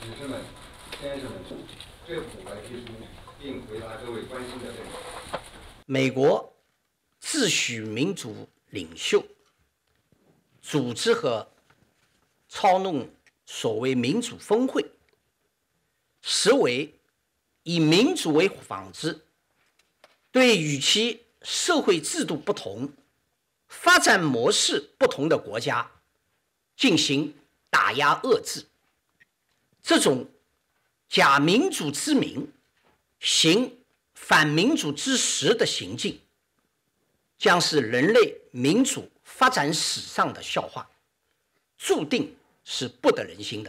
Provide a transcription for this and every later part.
女士们、先生们，这幅白皮书并回答各位关心的问题。 美国自诩民主领袖，组织和操弄所谓民主峰会，实为以民主为幌子，对与其社会制度不同、发展模式不同的国家进行打压遏制。这种假民主之名，行反民主之实的行径，将是人类民主发展史上的笑话，注定是不得人心的。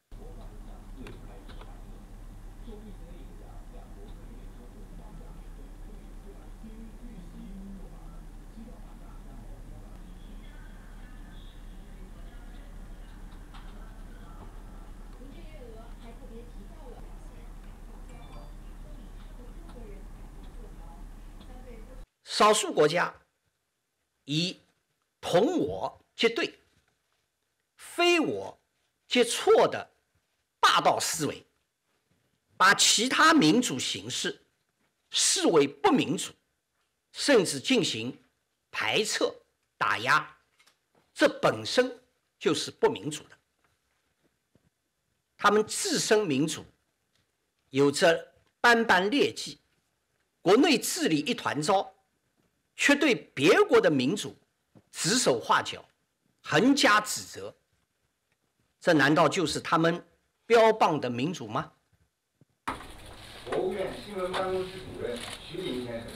少数国家以同我皆对、非我皆错的霸道思维，把其他民主形式视为不民主，甚至进行排斥、打压，这本身就是不民主的。他们自身民主有着斑斑劣迹，国内治理一团糟，却对别国的民主指手画脚、横加指责，这难道就是他们标榜的民主吗？ 国务院新闻办公室主任徐林先生。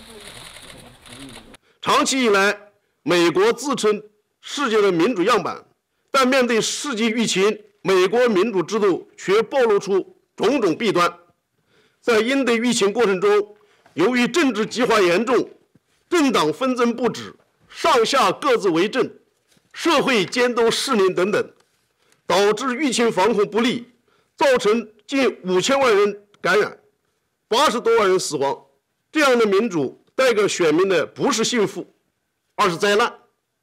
长期以来，美国自称世界的民主样板，但面对世纪疫情，美国民主制度却暴露出种种弊端。在应对疫情过程中，由于政治极化严重，政党纷争不止，上下各自为政，社会监督失灵等等，导致疫情防控不力，造成近5000万人感染，80多万人死亡。这样的民主带给选民的不是幸福，而是灾难。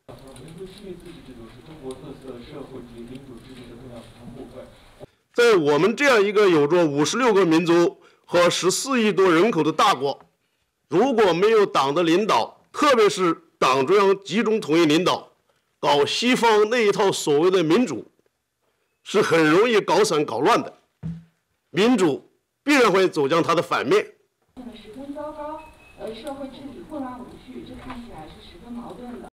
在我们这样一个有着56个民族和14亿多人口的大国，如果没有党的领导，特别是党中央集中统一领导，搞西方那一套所谓的民主，是很容易搞散搞乱的。民主必然会走向它的反面。 十分糟糕，社会治理混乱无序，这看起来是十分矛盾的。